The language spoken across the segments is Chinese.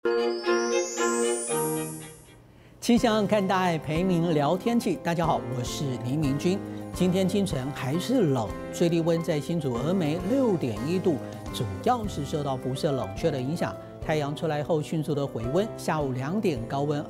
气象看大爱，陪您聊天气。大家好，我是黎明君。今天清晨还是冷，最低温在新竹峨眉6.1度，主要是受到辐射冷却的影响。太阳出来后迅速的回温，下午2点高温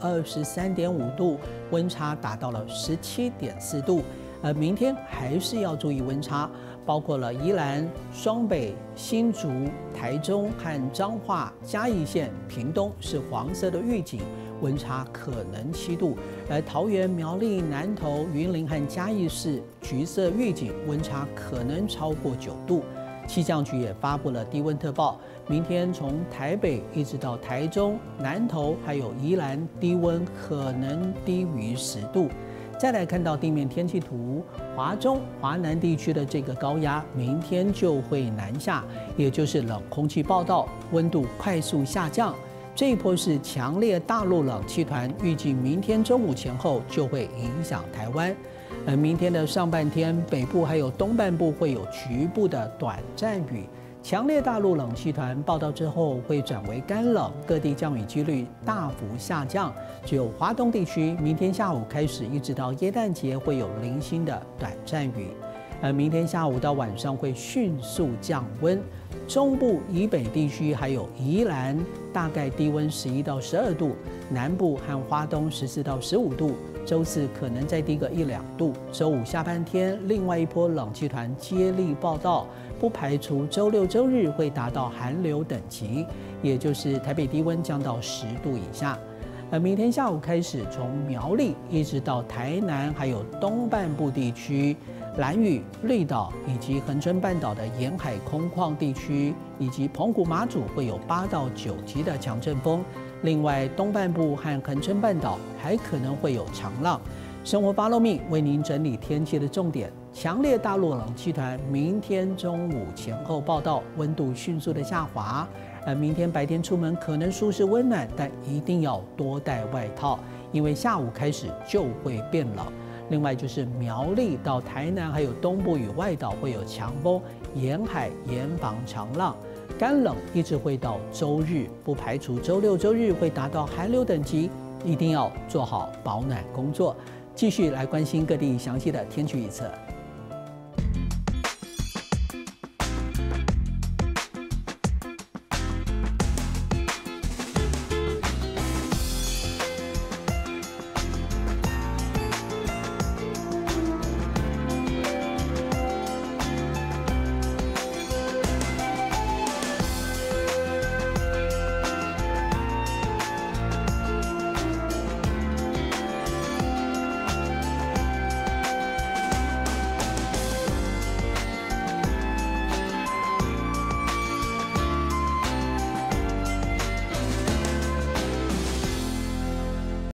23.5度，温差达到了17.4度。明天还是要注意温差，包括了宜兰、双北、新竹、台中和彰化、嘉义县、屏东是黄色的预警，温差可能7度；而桃园、苗栗、南投、云林和嘉义市橘色预警，温差可能超过9度。气象局也发布了低温特报，明天从台北一直到台中、南投还有宜兰，低温可能低于10度。再来看到地面天气图，华中、华南地区的这个高压，明天就会南下，也就是冷空气报道，温度快速下降。这一波是强烈大陆冷气团，预计明天中午前后就会影响台湾。而明天的上半天，北部还有东半部会有局部的短暂雨。强烈大陆冷气团报道之后会转为干冷，各地降雨几率大幅下降。只有华东地区明天下午开始一直到耶诞节会有零星的短暂雨，而明天下午到晚上会迅速降温。中部以北地区还有宜兰大概低温11到12度，南部和花东14到15度。周四可能再低个1、2度。周五下半天，另外一波冷气团接力报道，不排除周六周日会达到寒流等级，也就是台北低温降到10度以下。而明天下午开始，从苗栗一直到台南，还有东半部地区、兰屿、绿岛以及恒春半岛的沿海空旷地区，以及澎湖、马祖会有8到9级的强阵风。另外，东半部和恒春半岛还可能会有长浪。生活 Follow Me 为您整理天气的重点：强烈大陆冷气团明天中午前后报道，温度迅速的下滑。而明天白天出门可能舒适温暖，但一定要多带外套，因为下午开始就会变冷。另外就是苗栗到台南还有东部与外岛会有强风，沿海严防长浪。干冷一直会到周日，不排除周六周日会达到寒流等级，一定要做好保暖工作。继续来关心各地详细的天气预测。